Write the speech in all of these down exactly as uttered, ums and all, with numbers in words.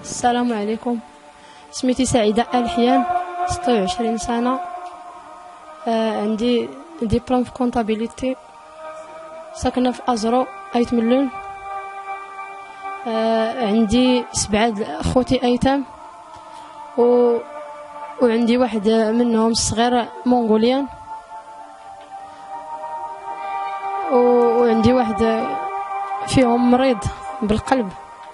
السلام عليكم. سميتي سعيدة الحيان، ستة وعشرين سنة. آه عندي ديبلوم في كونطابيليتي، ساكنة في أزرو أيت ملون. آه عندي سبعة خوتي أيتام، و... وعندي واحد منهم الصغير مونغوليان، و... وعندي واحد فيهم مريض بالقلب،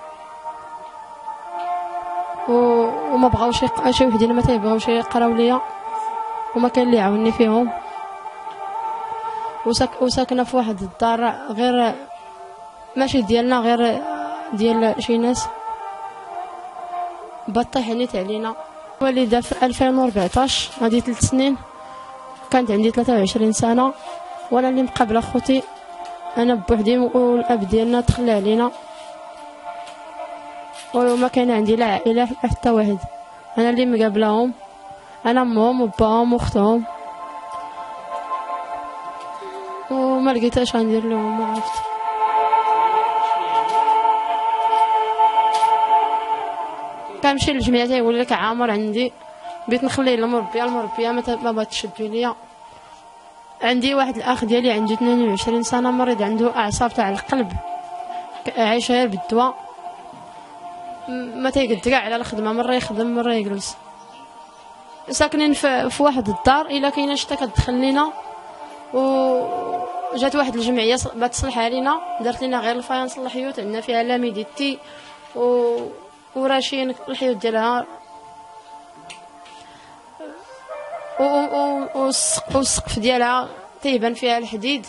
و... وما بغاوش يق... شي وحدين ما تيبغاوش يقراو ليا، وما كاين اللي يعاونني فيهم. وساك... وساكنه في واحد الدار غير ماشي ديالنا، غير ديال شي ناس بطيح نيت علينا. والدة في ألفين وأربعطاش، هادي ثلاث سنين. كانت عندي ثلاثة وعشرين سنة وانا اللي مقابله خوتي، انا بوحدي والاب ديالنا تخلى علينا، وما كان عندي لا عائله حتى واحد. انا اللي مقابلهم، انا امهم وباهم واختهم، وما لقيتاش غندير لهم، ما عرفت. كنمشي للجمعيه تيقول لك عامر عندي، بغيت نخليه للمربيه، المربيه ما بغات تشد ليا. عندي واحد الاخ ديالي عنده اثنين وعشرين سنه، مريض عنده اعصاب تاع القلب، عايش غير بالدواء، ما تيقد كاع على الخدمه، مره يخدم مره يجلس. ساكنين في, في واحد الدار، الا كاينه شتا كتدخل لينا، وجات واحد الجمعيه بات تصلحها لينا، دارت لينا غير الفاينس الحيوت، عندنا فيها لاميديتي و وراشين الحيوت ديالها، والسقف ديالها تيبان فيها الحديد.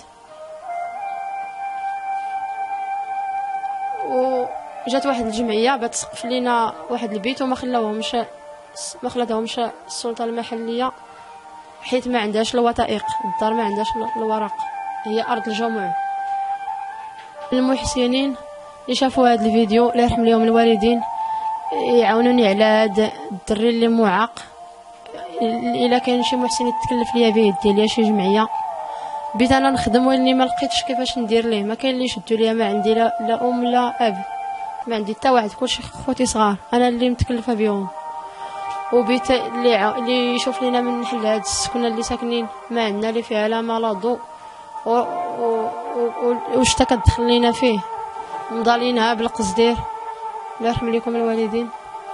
وجات واحد الجمعيه بات تسقف لينا واحد البيت، وما خلاوهمش ما خلاتهمش السلطه المحليه، حيت ما عندهاش الوثائق، الدار ما عندهاش الورق، هي ارض الجموع. المحسنين اللي شافوا هذا الفيديو الله يرحم لهم الوالدين، يعاونوني على هذا الدري اللي معاق. الا كاين شي محسن يتكلف ليا بيد ديالي شي جمعيه، بيت انا نخدم ولاني ما لقيتش كيفاش ندير ليه، ما كاين اللي يشدوا ليا، ما عندي لا, لا ام لا اب، ما عندي حتى واحد، كلشي خوتي صغار، انا اللي متكلفه بهم. وبيت اللي ع... اللي يشوف لينا من نحل هاد السكنه اللي ساكنين، ما عندنا اللي فيها لا ما لا ضو، و... و... و... وشتا كتدخل لينا فيه، مضالينها بالقصدير. الله يرحم لكم الوالدين.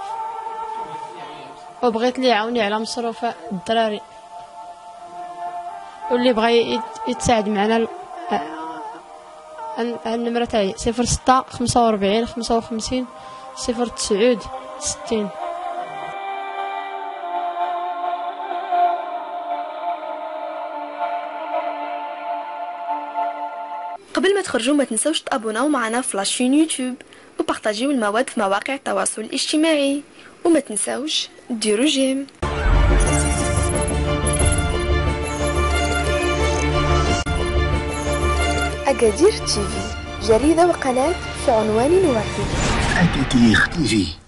وبغيت اللي يعاوني على مصروف الدراري، واللي بغى يتساعد معنا النمره تاعي صفر ستة خمسة وأربعين خمسة وخمسين صفر تسعود ستين. قبل ما تخرجوا ما تنسوش تابوناو معنا في لاشين يوتيوب، وبارطاجيو المواد في مواقع التواصل الاجتماعي، وما تنسوش ديروا جيم. أكادير تيفي، جريدة وقناة في عنوان واحد. أكادير تيفي.